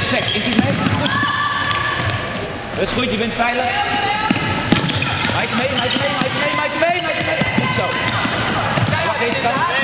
Perfect, is hij mee? Goed. Dat is goed, je bent veilig. Mike mee. Goed zo. Wacht deze kant.